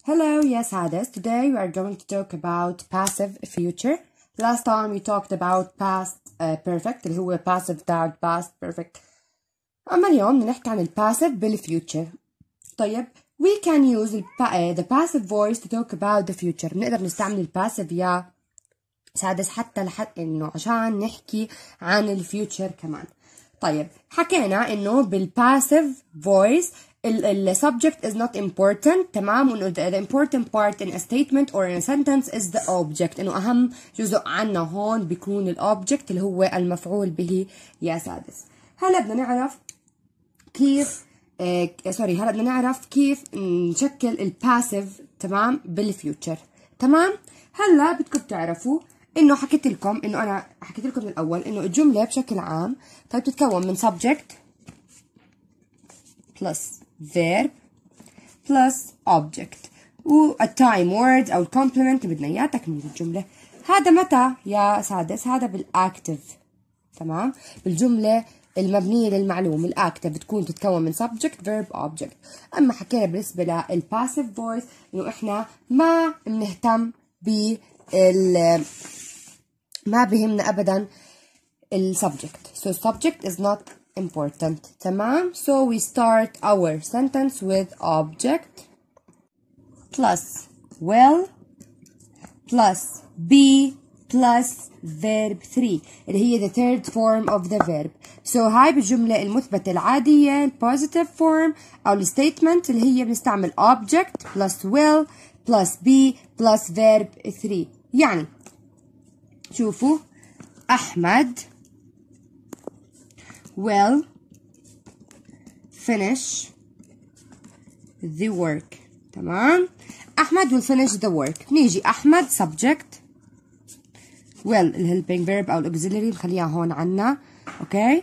Hello, yes, Hades. Today we are going to talk about passive future. Last time we talked about past perfect اللي هو passive تاع past perfect. أما اليوم نحكي عن passive بالfuture. طيب, we can use the passive voice to talk about the future. بنقدر نستعمل passive يا سادس حتى إنه عشان نحكي عن الفيوتشر كمان. طيب, حكينا إنه بالpassive voice the subject is not important. تمام. وإنه the important part in a statement or in a sentence is the object. إنه أهم جزء عنا هون بيكون الobject اللي هو المفعول به يا سادس. هلا بدنا نعرف كيف هلا بدنا نعرف كيف نشكل الباسيف تمام بالفيوتشر. تمام. هلا بدكم تعرفوا إنه حكيت لكم من الأول إنه الجملة بشكل عام طيب تتكون من subject plus verb plus object و a time word أو complement اللي بدنا إياه تكميل الجملة. هذا متى يا سادس؟ هذا بالactive. تمام. بالجملة المبنية للمعلوم الactive بتكون تتكون من subject verb object. أما حكينا بالنسبة للpassive voice إنه إحنا ما بنهتم ما بهمنا أبدا subject. So subject is not important. تمام. So we start our sentence with object plus will plus be plus verb 3 اللي هي the third form of the verb. So هاي بالجملة المثبتة العادية positive form أو statement اللي هي بنستعمل object plus will plus be plus verb 3. يعني شوفوا أحمد will finish the work. تمام. أحمد will finish the work. نيجي أحمد subject will helping verb أو auxiliary نخليها هون عنا. أوكي.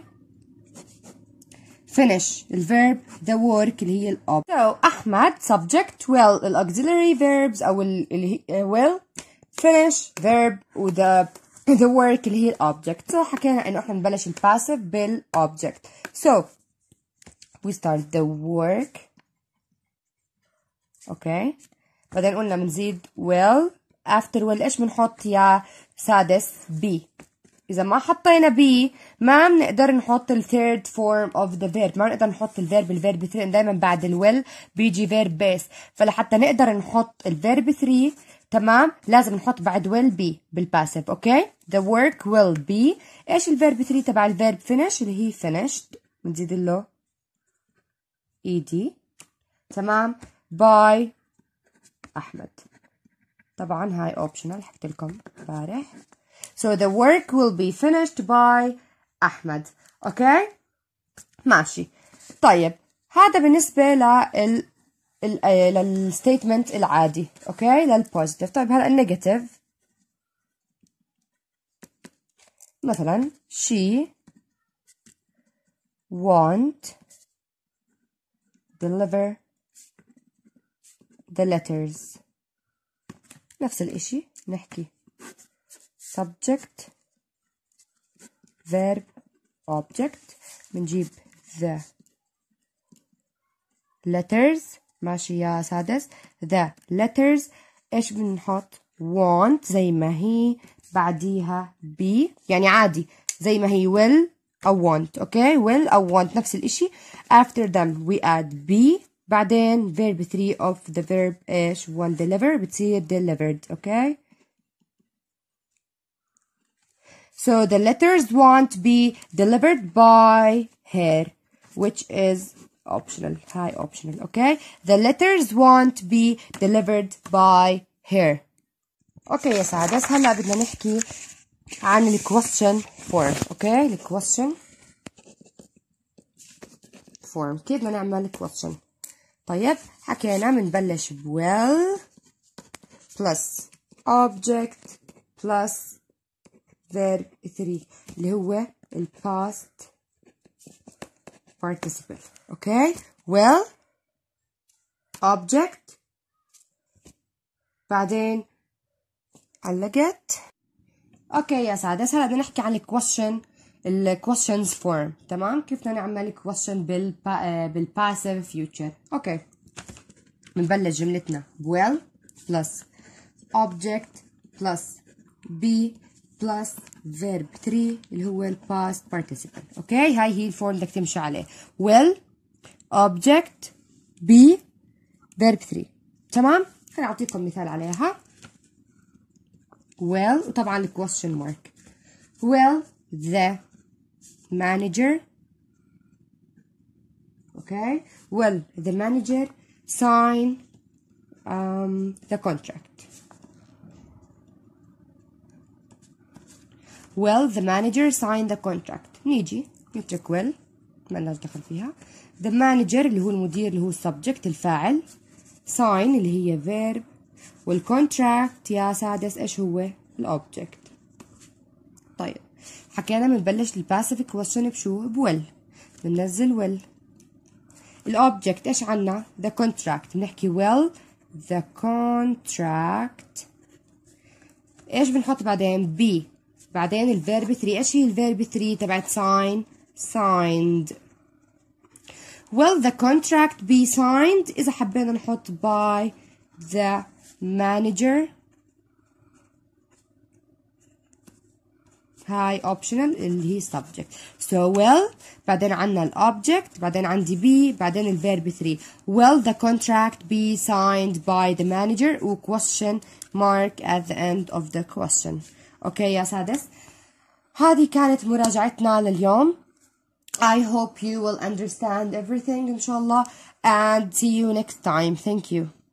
finish الverb the work اللي هي الأوب. So أحمد subject will auxiliary verbs أو اللي هي will finish verb و the work اللي هي الobject. So حكينا إنه إحنا نبلش الباسيف بالobject. So we start the work. أوكي. بعدين قلنا بنزيد will. after will إيش بنحط يا سادس؟ be. إذا ما حطينا be ما بنقدر نحط third form of the verb. ما بنقدر نحط الverb 3 دايما بعد will بيجي verb base. فلحتى نقدر نحط verb 3 تمام لازم نحط بعد will be بالباسيف. اوكي. the work will be ايش الفيرب 3 تبع الفيرب finish اللي هي finished بنزيد له ed. تمام. by احمد. طبعا هاي optional حكيت لكم امبارح. so the work will be finished by احمد. اوكي. ماشي. طيب هذا بالنسبة للستيتمنت العادي. اوكي. للبوزيتيف. طيب هلا النيجاتيف مثلا she won't deliver the letters. نفس الاشي نحكي subject verb object بنجيب the letters. ماشي يا سادس. the letters ايش بنحط؟ want زي ما هي بعديها be يعني عادي زي ما هي will أو want. اوكي. will أو want نفس الاشي. after them we add be بعدين verb 3 of the verb ايش؟ want deliver بتصير delivered. اوكي. so the letters won't be delivered by her which is optional. هاي optional. اوكي. the letters won't be delivered by her. اوكي يا سادس. هلا بدنا نحكي عن ال question form. اوكي. ال question form كيف بدنا نعمل question. طيب حكينا بنبلش ب will plus object plus verb 3 اللي هو ال past participle. اوكي. will object بعدين علقت. اوكي يا سادس. هلا بدنا نحكي عن ال questions form. تمام. كيف بدنا نعمل question بالpassive future. اوكي. بنبلش جملتنا well plus object plus be plus verb 3 اللي هو ال past participle. اوكي هاي هي الفورم بدك تمشي عليه well object be verb 3. تمام. خليني اعطيكم مثال عليها. well وطبعا ال question mark. well the manager. okay well the manager sign the contract. well the manager signed the contract. نيجي نترك well ما لناش دخل فيها. the manager اللي هو المدير اللي هو subject الفاعل. sign اللي هي verb. والcontract يا سادس ايش هو؟ الobject. طيب حكينا بنبلش الباسيف question بشو؟ بwell. بننزل well. الobject ايش عنا؟ the contract. بنحكي well the contract. ايش بنحط بعدين؟ be. بعدين الفيرب 3. ايش هي الفيرب 3 تبعت sign؟ signed. will the contract be signed إذا حبينا نحط by the manager. هاي optional اللي هي subject. so will بعدين عنا الobject بعدين عندي be بعدين الفيرب 3. will the contract be signed by the manager و question mark at the end of the question. اوكي يا سادس هذه كانت مراجعتنا لليوم. I hope you will understand everything إن شاء الله and see you next time. Thank you.